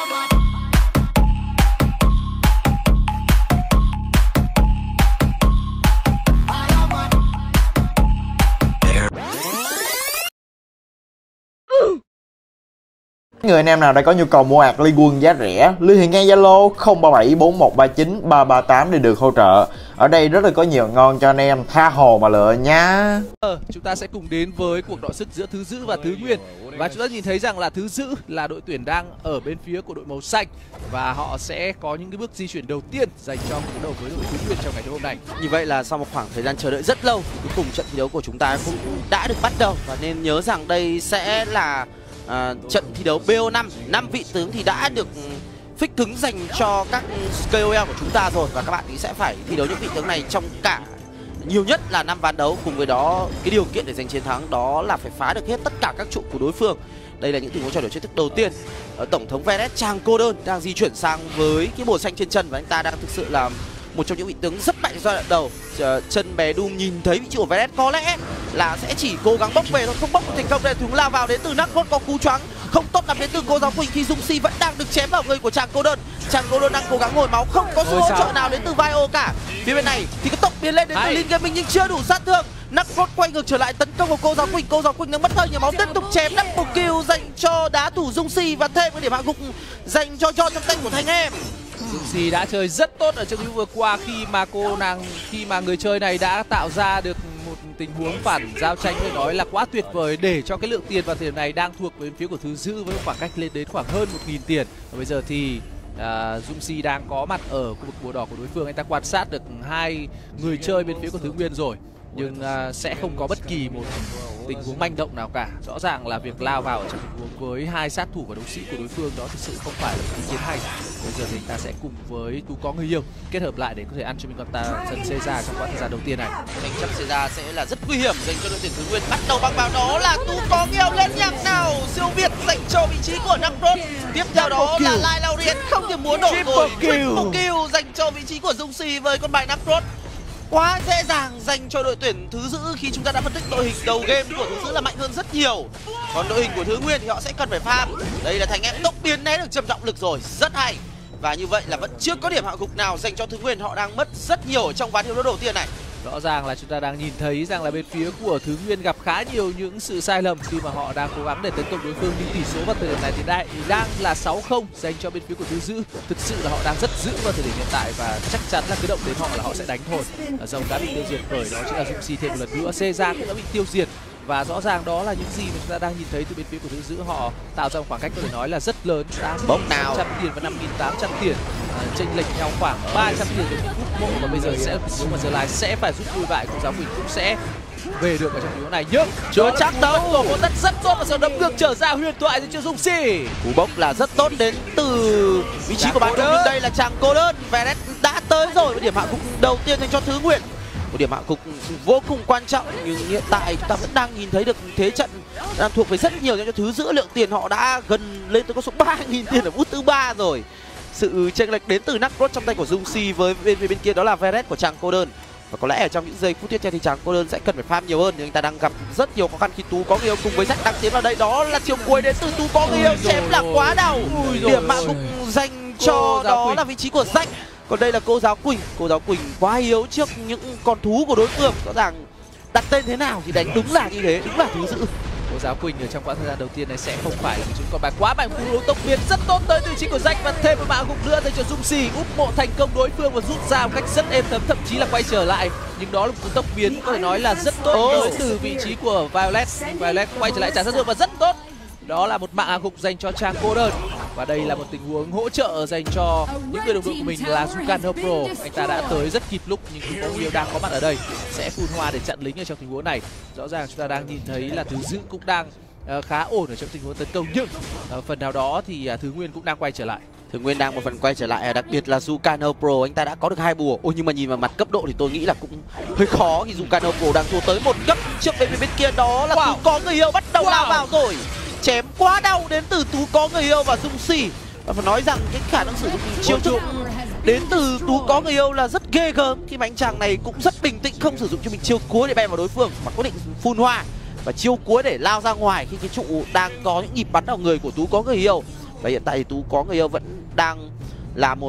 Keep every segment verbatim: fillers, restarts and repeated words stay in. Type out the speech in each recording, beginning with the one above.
Người anh em nào đã có nhu cầu mua ạc Liên Quân giá rẻ, liên hệ ngay Zalo không ba bảy bốn một ba chín ba ba tám để được hỗ trợ. Ở đây rất là có nhiều ngon cho anh em tha hồ mà lựa nhá. Ờ, chúng ta sẽ cùng đến với cuộc đọ sức giữa Thứ Dữ và Thứ Nguyên. Và chúng ta nhìn thấy rằng là Thứ Dữ là đội tuyển đang ở bên phía của đội màu xanh, và họ sẽ có những cái bước di chuyển đầu tiên dành cho cuộc đấu với đội Thứ Nguyên trong ngày hôm nay. Như vậy là sau một khoảng thời gian chờ đợi rất lâu thì cuối cùng trận thi đấu của chúng ta cũng đã được bắt đầu, và nên nhớ rằng đây sẽ là À, trận thi đấu B O năm. Năm vị tướng thì đã được fix cứng dành cho các K O L của chúng ta rồi, và các bạn thì sẽ phải thi đấu những vị tướng này trong cả nhiều nhất là năm ván đấu. Cùng với đó cái điều kiện để giành chiến thắng đó là phải phá được hết tất cả các trụ của đối phương. Đây là những tình huống trao đổi chiêu thức đầu tiên. Tổng thống Veres Tràng Cô Đơn đang di chuyển sang với cái bồ xanh trên chân, và anh ta đang thực sự là một trong những vị tướng rất mạnh giai đoạn đầu. Chân bé Doom nhìn thấy vị trí của Veres có lẽ là sẽ chỉ cố gắng bốc về thôi, không bốc thành công. Đây chúng lao vào đến từ Nacrot, có cú choáng không tốt nằm đến từ cô giáo Quỳnh khi Dung Si vẫn đang được chém vào người của Tràng Cô Đơn. Tràng Cô Đơn đang cố gắng hồi máu, không có sự hỗ trợ nào đến từ Vio cả. Phía bên này thì cái tốc biến lên đến từ Lin Gaming nhưng chưa đủ sát thương. Nacrot quay ngược trở lại tấn công vào cô giáo Quỳnh. Cô giáo Quỳnh đang mất hơi nhiều máu, tiếp tục chém double kill dành cho đá thủ Dung Si, và thêm cái điểm hạ gục dành cho John trong tay của Thanh Em. Dung Si đã chơi rất tốt ở trận đấu vừa qua khi mà cô nàng khi mà người chơi này đã tạo ra được một tình huống phản giao tranh, phải nói là quá tuyệt vời, để cho cái lượng tiền vào thời điểm này đang thuộc về phía của Thứ Dữ với một khoảng cách lên đến khoảng hơn một nghìn tiền. Và bây giờ thì à, Dung Si đang có mặt ở khu vực bùa đỏ của đối phương. Anh ta quan sát được hai người chơi bên phía của Thứ Nguyên rồi, nhưng à, sẽ không có bất kỳ một tình huống manh động nào cả. Rõ ràng là việc lao vào ở trong tình huống với hai sát thủ và đấu sĩ của đối phương đó thực sự không phải là một ý kiến hay. Bây giờ thì ta sẽ cùng với Tú Có Người Yêu kết hợp lại để có thể ăn cho mình con ta dần Caesar trong quãng thời gian đầu tiên này. Tranh chấp Caesar sẽ là rất nguy hiểm dành cho đội tuyển Thứ Nguyên. Bắt đầu bằng vào đó là Tú Có Người Yêu lên nhạc nào siêu việt dành cho vị trí của Nacrot. Tiếp theo đó là Lai Laurien không thể múa nổi rồi. Triple kill dành cho vị trí của Dung Si với con bài Nacrot. Quá dễ dàng dành cho đội tuyển Thứ Dữ khi chúng ta đã phân tích đội hình đầu game của Thứ Dữ là mạnh hơn rất nhiều. Còn đội hình của Thứ Nguyên thì họ sẽ cần phải farm. Đây là Thành Em tốc biến né được trầm trọng lực rồi, rất hay. Và như vậy là vẫn chưa có điểm hạ gục nào dành cho Thứ Nguyên, họ đang mất rất nhiều ở trong ván thi đấu đầu tiên này. Rõ ràng là chúng ta đang nhìn thấy rằng là bên phía của Thứ Nguyên gặp khá nhiều những sự sai lầm khi mà họ đang cố gắng để tấn công đối phương, nhưng tỷ số vào thời điểm này thì đại đang là sáu không dành cho bên phía của Thứ Dữ. Thực sự là họ đang rất giữ vào thời điểm hiện tại, và chắc chắn là cứ động đến họ là họ sẽ đánh thôi. Rồng đã bị tiêu diệt bởi đó chính là Dung Si thêm một lần nữa, Caesar cũng đã bị tiêu diệt. Và rõ ràng đó là những gì mà chúng ta đang nhìn thấy từ bên phía của Thứ Dữ. Họ tạo ra một khoảng cách có thể nói là rất lớn, bốc nào trăm tiền và năm nghìn tám trăm tiền, à, chênh lệch nhau khoảng ba trăm tiền để rút mộ. Và bây giờ sẽ nếu mà giờ lại sẽ phải rút lui lại, cô giáo Quỳnh cũng sẽ về được ở trong điều này, nhưng chưa chắc đâu. Tổ một rất rất tốt và sau đấm ngược trở ra huyền thoại dành cho Dung Si. Cú bốc là rất tốt đến từ vị trí của bạn, nhưng đây là Tràng Cô Đơn. Veres đã tới rồi với điểm hạ gục đầu tiên dành cho Thứ Nguyên. Một điểm hạ gục vô cùng quan trọng, nhưng hiện tại chúng ta vẫn đang nhìn thấy được thế trận đang thuộc về rất nhiều cho Thứ Dữ. Lượng tiền họ đã gần lên tới con số ba nghìn tiền ở phút thứ ba rồi. Sự chênh lệch đến từ Nacrot trong tay của Dung Si với bên bên kia đó là Veres của Tràng Cô Đơn. Và có lẽ ở trong những giây phút tiếp theo thì Tràng Cô Đơn sẽ cần phải farm nhiều hơn, nhưng anh ta đang gặp rất nhiều khó khăn khi Tú Có Người Yêu cùng với Jack đang tiến vào đây. Đó là chiều cuối đến từ Tú Có Người Yêu, chém là quá đầu. Điểm hạ gục dành cho đó là vị trí của Jack. Còn đây là cô giáo Quỳnh. Cô giáo Quỳnh quá yếu trước những con thú của đối phương. Rõ ràng đặt tên thế nào thì đánh đúng là như thế, đúng là Thứ Dữ. Cô giáo Quỳnh ở trong quãng thời gian đầu tiên này sẽ không phải là một con bài quá mạnh. Cú tốc biến rất tốt tới từ vị trí của Jack, và thêm một mã gục nữa dành cho Dung Si, úp mộ thành công đối phương và rút ra một cách rất êm thấm, thậm chí là quay trở lại. Nhưng đó là một cú tốc biến có thể nói là rất tốt tới từ vị trí của Violet. Violet quay trở lại trả sát thương và rất tốt. Đó là một mạng hạ gục dành cho Tràng Cô Đơn. Và đây là một tình huống hỗ trợ dành cho những người đồng đội của mình là Zucano Pro. Anh ta đã tới rất kịp lúc, nhưng Tú Có Người Yêu đang có mặt ở đây sẽ phun hoa để chặn lính ở trong tình huống này. Rõ ràng chúng ta đang nhìn thấy là Thứ Dữ cũng đang uh, khá ổn ở trong tình huống tấn công, nhưng uh, phần nào đó thì uh, Thứ Nguyên cũng đang quay trở lại. Thứ Nguyên đang một phần quay trở lại, đặc biệt là Zucano Pro, anh ta đã có được hai bùa. Ôi nhưng mà nhìn vào mặt cấp độ thì tôi nghĩ là cũng hơi khó khi Zucano Pro đang thua tới một cấp trước bên bên kia. Đó là wow. Tú Có Người Yêu bắt đầu wow. lao vào rồi, chém quá đau đến từ Tú Có Người Yêu và Dung Si. Và phải nói rằng cái khả năng sử dụng chiêu thức đến từ Tú Có Người Yêu là rất ghê gớm, khi mà anh chàng này cũng rất bình tĩnh, không sử dụng cho mình chiêu cuối để bem vào đối phương, mà quyết định phun hoa và chiêu cuối để lao ra ngoài khi cái trụ đang có những nhịp bắn vào người của Tú Có Người Yêu. Và hiện tại thì Tú có người yêu vẫn đang là một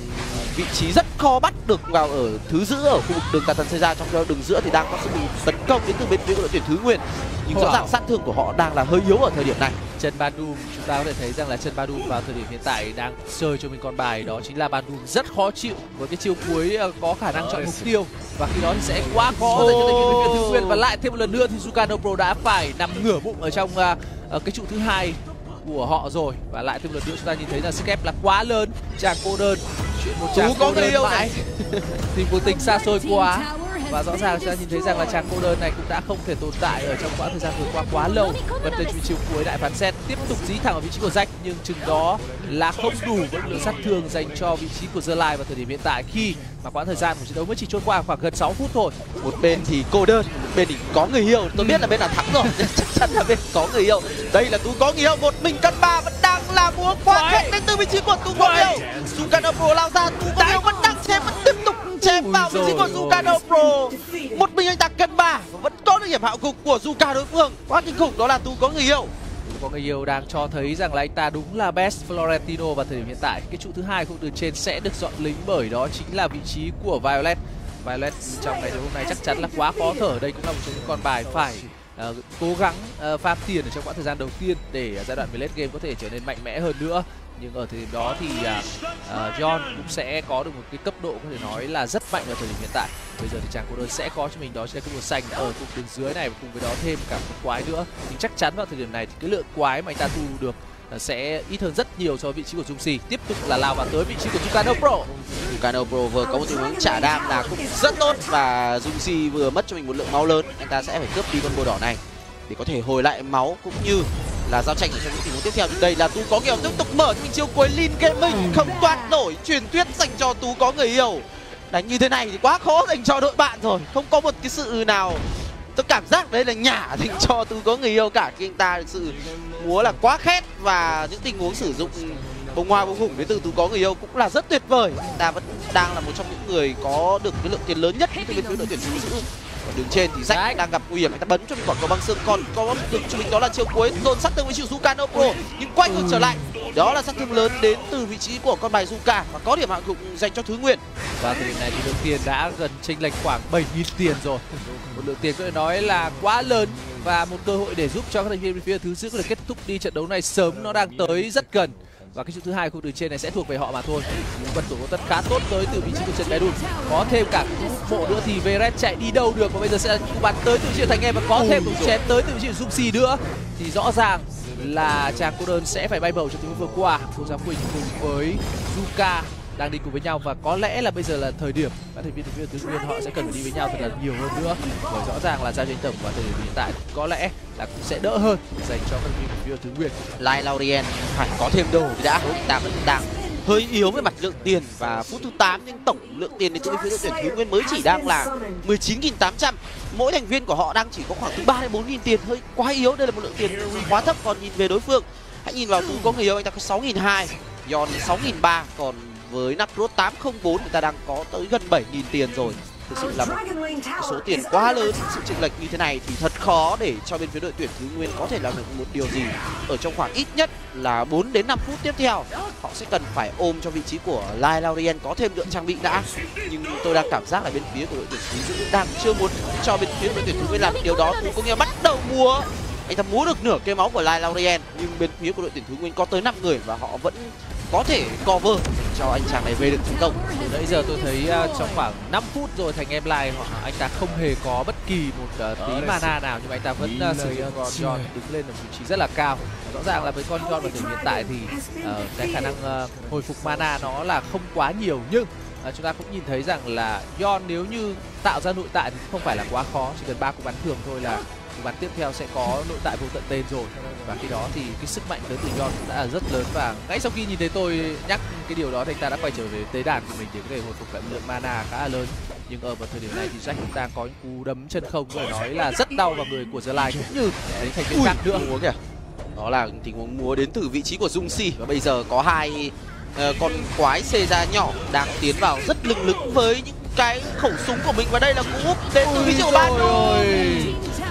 vị trí rất khó bắt được vào ở thứ giữa ở khu vực đường Cà Tần xây ra, trong đó đường giữa thì đang có sự tấn công đến từ bên phía của đội tuyển Thứ Nguyên, nhưng rõ ràng sát thương của họ đang là hơi yếu ở thời điểm này. Chân Bandung, chúng ta có thể thấy rằng là chân Bandung vào thời điểm hiện tại đang chơi cho mình con bài đó chính là Bandung rất khó chịu với cái chiêu cuối có khả năng chọn mục tiêu, và khi đó thì sẽ quá khó dành cho tay bên phía Thứ Nguyên. Và lại thêm một lần nữa thì Zucano Pro đã phải nằm ngửa bụng ở trong uh, cái trụ thứ hai của họ rồi, và lại thêm một lần nữa chúng ta nhìn thấy là Skep là quá lớn, chàng cô đơn, chuyện một chàng cô đơn mãi thì cuộc tình xa xôi quá. Và rõ ràng chúng ta nhìn thấy rằng là chàng cô đơn này cũng đã không thể tồn tại ở trong quãng thời gian vừa qua quá lâu. Vẫn tới chiều cuối đại phán xét tiếp tục dí thẳng ở vị trí của Jack, nhưng chừng đó là không đủ với lượng sát thương dành cho vị trí của Zerline vào thời điểm hiện tại, khi mà quãng thời gian của trận đấu mới chỉ trôi qua khoảng gần sáu phút thôi. Một bên thì cô đơn, một bên thì có người yêu. Tôi biết là bên nào thắng rồi, chắc chắn là bên có người yêu. Đây là Tú có người yêu, một mình cân ba vẫn đang là múa quá khét đến từ vị trí của Tú có người yêu. Zucano Pro lao ra, Tú có người yêu vẫn đang chém, vẫn tiếp tục chém vào vị trí của Zucano Pro. Một mình anh ta cân ba và vẫn có được hiểm hạo gục của Zuka đối phương. Quá kinh khủng, đó là Tú có người yêu. Có người yêu đang cho thấy rằng là anh ta đúng là best Florentino vào thời điểm hiện tại. Cái trụ thứ hai khu từ trên sẽ được dọn lính bởi đó chính là vị trí của Violet. Violet trong ngày hôm nay chắc chắn là quá khó thở. Đây cũng là một trong những con bài phải uh, cố gắng uh, farm tiền ở trong quãng thời gian đầu tiên để uh, giai đoạn về late game có thể trở nên mạnh mẽ hơn nữa. Nhưng ở thời điểm đó thì uh, uh, John cũng sẽ có được một cái cấp độ có thể nói là rất mạnh ở thời điểm hiện tại. Bây giờ thì chàng cô đơn sẽ có cho mình đó chính là cái màu xanh ở cục đường dưới này, và cùng với đó thêm cả một quái nữa. Nhưng chắc chắn vào thời điểm này thì cái lượng quái mà anh ta thu được uh, sẽ ít hơn rất nhiều so với vị trí của Jungsi. Tiếp tục là lao vào tới vị trí của Zucano Pro. Zucano Pro vừa có một tình huống trả đam là cũng rất tốt, và Jungsi vừa mất cho mình một lượng máu lớn. Anh ta sẽ phải cướp đi con bồ đỏ này để có thể hồi lại máu cũng như là giao tranh ở trong những tình huống tiếp theo. Đây là Tú có người yêu tiếp tục mở cho mình chiêu cuối Lin Gaming, không toát nổi truyền thuyết dành cho Tú có người yêu. Đánh như thế này thì quá khó dành cho đội bạn rồi, không có một cái sự nào tôi cảm giác đấy là nhả dành cho Tú có người yêu cả, khi anh ta thực sự múa là quá khét, và những tình huống sử dụng bông hoa bông hủng đến từ Tú có người yêu cũng là rất tuyệt vời. Anh ta vẫn đang là một trong những người có được cái lượng tiền lớn nhất từ bên phía đội tuyển Tú giữ. Đường trên thì Jack đang gặp nguy hiểm, anh ta bấn cho mình quả cầu băng xương, còn có được cho mình đó là chiêu cuối dồn sát thương với chiêu Zucano Pro, nhưng quay ngược trở lại đó là sát thương lớn đến từ vị trí của con bài Zuka và có điểm hạ gục dành cho Thứ Nguyên. Và thời điểm này thì lượng tiền đã gần chênh lệch khoảng bảy nghìn tiền rồi, một lượng tiền có thể nói là quá lớn, và một cơ hội để giúp cho các thành viên bên phía Thứ Giữ có thể kết thúc đi trận đấu này sớm nó đang tới rất gần. Và cái trụ thứ hai khu từ trên này sẽ thuộc về họ mà thôi. Nhưng vận tốc tất khá tốt tới từ vị trí của Trần Bé Đùn. Có thêm cả bộ nữa thì Veret chạy đi đâu được, và bây giờ sẽ là cú bắn tới từ vị trí Thành Em, và có thêm một chén tới từ vị trí của Jungsi nữa. Thì rõ ràng là chàng cô đơn sẽ phải bay bầu trong tình huống vừa qua. Cô Giám Quỳnh cùng với Zuka đang đi cùng với nhau, và có lẽ là bây giờ là thời điểm các thành viên của Thứ Nguyên họ sẽ cần phải đi với nhau thật là nhiều hơn nữa, bởi rõ ràng là giao tranh tổng vào thời điểm hiện tại có lẽ là cũng sẽ đỡ hơn dành cho các thành viên của Thứ Nguyên. Lai Laurien phải có thêm đồ thì đã, ta vẫn đang hơi yếu về mặt lượng tiền, và phút thứ tám nhưng tổng lượng tiền đến từ phía đội tuyển Thứ Nguyên mới chỉ đang là mười chín nghìn tám trăm. Mỗi thành viên của họ đang chỉ có khoảng từ ba đến bốn nghìn tiền, hơi quá yếu. Đây là một lượng tiền quá thấp. Còn nhìn về đối phương, hãy nhìn vào Tú có người yêu, anh ta có sáu nghìn hai trăm, Yon sáu nghìn ba trăm, còn với Naprot tám không bốn người ta đang có tới gần bảy nghìn tiền rồi. Thực sự là một số tiền quá lớn. Sự chênh lệch như thế này thì thật khó để cho bên phía đội tuyển Thứ Nguyên có thể làm được một điều gì ở trong khoảng ít nhất là bốn đến năm phút tiếp theo. Họ sẽ cần phải ôm cho vị trí của Lai Laurien có thêm lượng trang bị đã. Nhưng tôi đang cảm giác là bên phía của đội tuyển Thứ Giữ đang chưa muốn cho bên phía đội tuyển Thứ Nguyên làm điều đó. Tú có nghĩa bắt đầu múa, anh ta múa được nửa cây máu của Lai Laurien, nhưng bên phía của đội tuyển Thứ Nguyên có tới năm người và họ vẫn có thể cover cho anh chàng này về được thành công. Từ nãy giờ tôi thấy uh, trong khoảng năm phút rồi Thành Em Lai họ anh ta không hề có bất kỳ một uh, tí mana nào, nhưng mà anh ta vẫn uh, sử dụng con John đứng lên ở vị trí rất là cao. Rõ ràng là với con John vào thời điểm hiện tại thì uh, cái khả năng uh, hồi phục mana nó là không quá nhiều, nhưng uh, chúng ta cũng nhìn thấy rằng là John nếu như tạo ra nội tại thì không phải là quá khó, chỉ cần ba cú bắn thường thôi là cú bắn tiếp theo sẽ có nội tại vô tận tên rồi. Và khi đó thì cái sức mạnh tới từ John cũng đã là rất lớn, và ngay sau khi nhìn thấy tôi nhắc cái điều đó thì anh ta đã quay trở về tế đàn của mình để có thể hồi phục lại lượng mana khá là lớn. Nhưng ở vào thời điểm này thì Jack cũng đang có những cú đấm chân không phải nói là rất đau vào người của Zerline cũng như những thành viên khác nữa. Múa kìa, đó là tình huống múa đến từ vị trí của Jungsi, và bây giờ có hai uh, con quái xê ra nhỏ đang tiến vào rất lừng lững với những cái khẩu súng của mình, và đây là cú úp đến từ vị trí của Banu.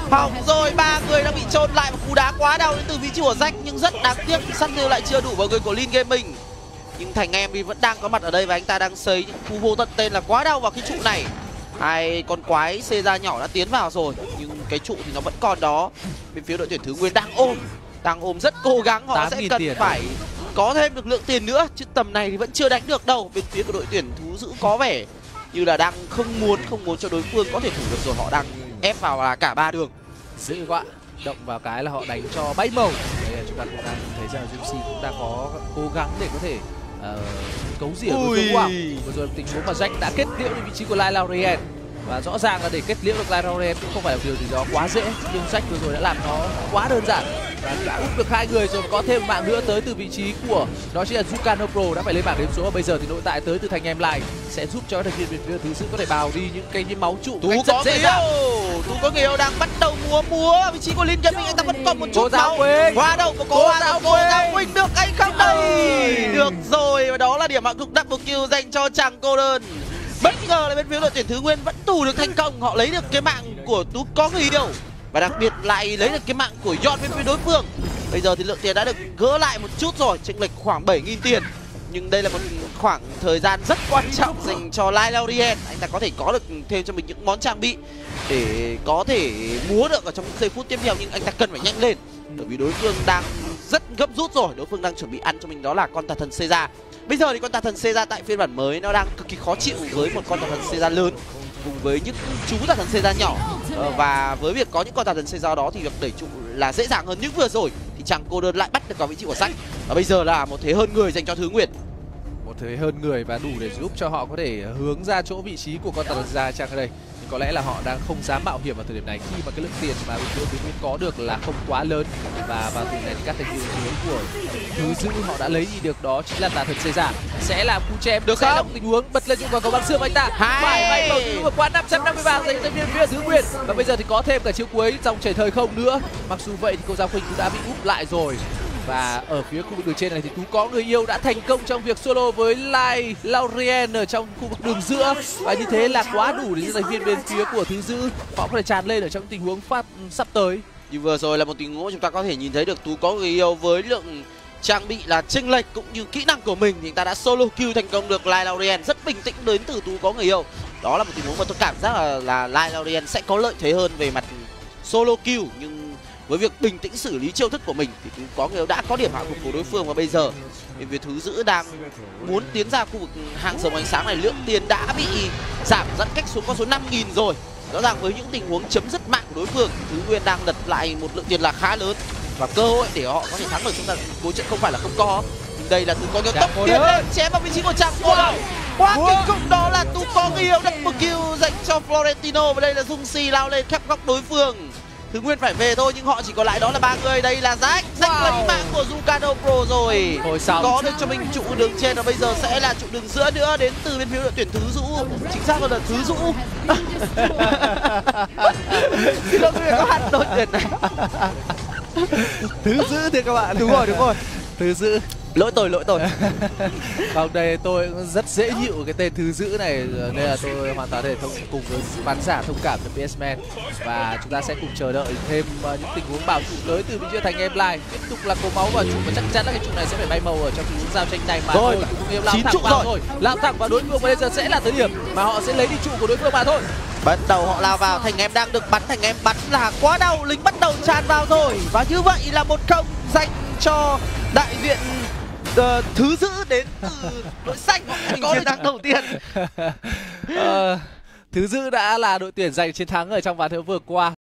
Hỏng rồi, ba người đang bị chôn lại và cú đá quá đau đến từ vị trí của Jack, nhưng rất đáng tiếc sắt tiêu lại chưa đủ vào người của Lin Gaming. Nhưng Thành em thì vẫn đang có mặt ở đây và anh ta đang xây những cú vô tận tên là quá đau vào cái trụ này. Hai con quái xê ra nhỏ đã tiến vào rồi, nhưng cái trụ thì nó vẫn còn đó. Bên phía đội tuyển Thứ Nguyên đang ôm, đang ôm rất cố gắng, họ sẽ cần phải có thêm được lượng tiền nữa, chứ tầm này thì vẫn chưa đánh được đâu. Bên phía của đội tuyển Thú Dữ có vẻ như là đang không muốn không muốn cho đối phương có thể thủ được rồi, họ đang ép vào là cả ba đường. Dữ quá, động vào cái là họ đánh cho bay màu. Đây là chúng ta cũng đang thấy rằng Jimmy cũng đang có cố gắng để có thể uh, cấu rỉa đối phương Hoàng. Vừa rồi tình huống mà Jack đã kết liễu đến vị trí của Lai Laurien, và rõ ràng là để kết liễu được Lai Laurien cũng không phải là điều gì đó quá dễ, nhưng Jack vừa rồi đã làm nó quá đơn giản và đã úp được hai người rồi, có thêm một mạng nữa tới từ vị trí của đó chính là Zucano Pro đã phải lên bảng đếm số, và bây giờ thì nội tại tới từ Thành Em Lai sẽ giúp cho thành viên bên phía Thứ Dữ có thể bào đi những cái máu trụ. Tú có người yêu, Tú có người yêu đang bắt đầu múa múa vị trí của Lin Gaming, anh ta vẫn còn một chút máu. Qua đâu có cô giáo cô giáo Quỳnh được hay không đây? Được rồi, và đó là điểm mạng cực double kill dành cho chàng cô đơn. Bất ngờ là bên phía đội tuyển Thứ Nguyên vẫn tù được thành công, họ lấy được cái mạng của Tú có người yêu và đặc biệt lại lấy được cái mạng của Yon bên phía đối phương. Bây giờ thì lượng tiền đã được gỡ lại một chút rồi, chênh lệch khoảng bảy nghìn tiền. Nhưng đây là một khoảng thời gian rất quan trọng dành cho Lai Laurien, anh ta có thể có được thêm cho mình những món trang bị để có thể múa được ở trong những giây phút tiếp theo, nhưng anh ta cần phải nhanh lên bởi vì đối phương đang rất gấp rút rồi, đối phương đang chuẩn bị ăn cho mình đó là con tà thần Caesar. Bây giờ thì con tà thần Caesar tại phiên bản mới nó đang cực kỳ khó chịu với một con tà thần Caesar lớn cùng với những chú tà thần Caesar nhỏ, và với việc có những con tà thần Caesar đó thì việc đẩy trụ là dễ dàng hơn. Nhưng vừa rồi thì chàng cô đơn lại bắt được vào vị trí của Jack, và bây giờ là một thế hơn người dành cho Thứ Nguyên. Một thế hơn người và đủ để giúp cho họ có thể hướng ra chỗ vị trí của con tà thần Caesar chăng ở đây. Có lẽ là họ đang không dám mạo hiểm vào thời điểm này khi mà cái lượng tiền mà bên phía Thứ Nguyên có được là không quá lớn, và vào từ này thì các thành viên dưới của Thứ Dữ họ đã lấy gì được đó chính là tà thần Caesar sẽ làm cú chém được sẽ không? Tình huống bật lên những quả cầu băng xương anh ta phải bay bầu vượt qua năm trăm năm mươi ba giây tới viên phía Thứ Nguyên, và bây giờ thì có thêm cả chiếu cuối dòng chảy thời không nữa. Mặc dù vậy thì cô Giao Khuynh cũng đã bị úp lại rồi. Và ở phía khu vực đường trên này thì Tú có người yêu đã thành công trong việc solo với Lai Laurien ở trong khu vực đường giữa, và như thế là quá đủ để những thành viên bên phía của Thứ Dữ họ có thể tràn lên ở trong tình huống phát sắp tới. Như vừa rồi là một tình huống chúng ta có thể nhìn thấy được Tú có người yêu với lượng trang bị là chênh lệch cũng như kỹ năng của mình thì anh ta đã solo kill thành công được Lai Laurien, rất bình tĩnh đến từ Tú có người yêu. Đó là một tình huống mà tôi cảm giác là, là Lai Laurien sẽ có lợi thế hơn về mặt solo kill, nhưng với việc bình tĩnh xử lý chiêu thức của mình thì Tú có người yêu đã có điểm hạ gục của đối phương, và bây giờ bên phía Thứ Dữ đang muốn tiến ra khu vực hang rồng ánh sáng này, lượng tiền đã bị giảm giãn cách xuống con số năm nghìn rồi. Rõ ràng với những tình huống chấm dứt mạng của đối phương, Thứ Nguyên đang lật lại một lượng tiền là khá lớn, và cơ hội để họ có thể thắng được chúng ta cuối trận không phải là không có. Nhưng đây là Tú có người tốc tiến lên chém vào vị trí của chàng cô đơn. Quá kinh khủng, đó là Tú có người yêu double kill dành cho Florentino, và đây là Dung Si lao lên khép góc đối phương. Thứ Nguyên phải về thôi, nhưng họ chỉ còn lại đó là ba người. Đây là Jack, Jack wow. lấy mạng của Zucano Pro rồi. Có được cho mình trụ đường trên, và bây giờ sẽ là trụ đường giữa nữa đến từ bên phía đội tuyển Thứ Dữ. Chính xác hơn là Thứ Dữ. Thì đâu có hát đội tuyển này. Thứ Dữ thì các bạn. Đúng rồi, đúng rồi. Thứ Dữ. Lỗi tôi, lỗi tôi. Vâng, đây tôi cũng rất dễ chịu cái tên Thứ Dữ này, nên là tôi hoàn toàn thể thông cùng với khán giả thông cảm cho pê ét Man, và chúng ta sẽ cùng chờ đợi thêm uh, những tình huống bảo trụ tới từ bên phía Thành Em Lai tiếp tục là cố máu vào trụ, và chắc chắn là cái trụ này sẽ phải bay màu ở trong tình huống giao tranh này mà rồi. Thôi, lao thẳng vào rồi, lao thẳng vào đối phương, và bây giờ sẽ là thời điểm mà họ sẽ lấy đi trụ của đối phương mà thôi. Bắt đầu họ lao vào, Thành Em đang được bắn, Thành Em bắn là quá đau, lính bắt đầu tràn vào rồi, và như vậy là một không dành cho đại diện Uh, Thứ Dữ đến từ đội xanh có chiến thắng đầu tiên. uh, Thứ Dữ đã là đội tuyển giành chiến thắng ở trong ván đấu vừa qua.